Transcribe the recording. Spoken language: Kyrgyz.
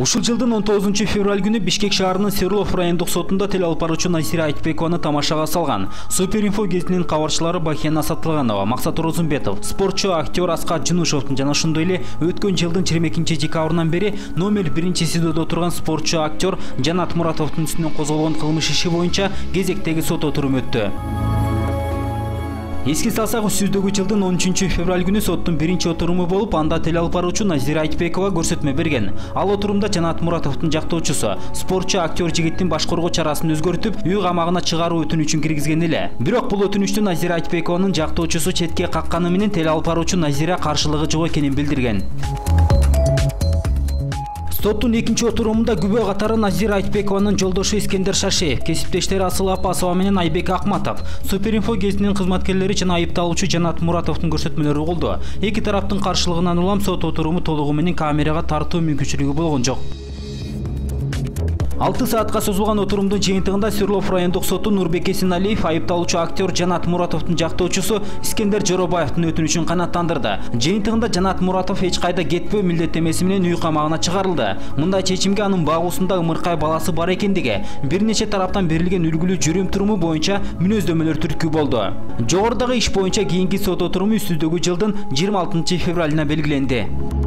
Ушул жылдын 19 февраль күнү Бишкек шаарынын Свердлов райондук сотунда тил алып баруучу Назира Айтбекованы тамашага салган. Суперинфо гезитинин кабарчылары Бахена Сатылганова, Максат Орозунбетов, спортчу актер Аскар Жунушевдун жана ошондой эле өткөн жылдын 22 декабрынан бери номер 1 СИЗОдо отурган спортчу актер Жанат Муратовдун үстүнөн козголгон кылмыш иши боюнча кезектеги сот отуруму өттү. Эске салсак, өздөгү жылдын 13 февраль күнү соттун биринчи отуруму болуп, анда тил алып баруучу Назира Айтбекова көрсөтмө берген. Ал отурумда Жанат Муратовдун жактоочусу, спортчу актер жигиттин баш коргоо чарасын өзгөртүп, үй камагына чыгаруу өтүнүчүн киргизген эле. Бирок бул өтүнүчтү Назира Айтбекованын жактоочусу четке какканы менен тил алып баруучу Назира каршылыгы жок экенин билдирген. Соттун экинчи отурумунда күбө катары Назира Айтбекованын жолдошу Искендер Шашиев, кесиптештери Асыл Апасова менен Айбек Акматов, Суперинфо гезитинин кызматкерлери жана айыпталуучу Жанат Муратовдун көрсөтмөлөрү болду. Эки тараптын каршылыгынан улам сот отуруму толугу менен камерага тартуу мүмкүнчүлүгү болгон жок. 6 саатка созулган отурумдун жыйынтыгында Свердлов райондук соту Нурбек Эсеналиев айыпталуучу актер Жанат Муратовдун жактоочусу Искендер Жоробаевдин өтүнүчүн канааттандырды. Жыйынтыгында Жанат Муратов эч кайда кетпөө милдеттемеси менен үй камагына чыгарылды. Мындай чечимге анын багуусунда ымыркай баласы бар экендиги, бир нече тараптан берилген үлгүлүү жүрүм туруму боюнча мүнөздөмөлөр түрткү болду. Жогорудагы иш боюнча кийинки сот отуруму өздөгү жылдын 26 февралына белгиленди.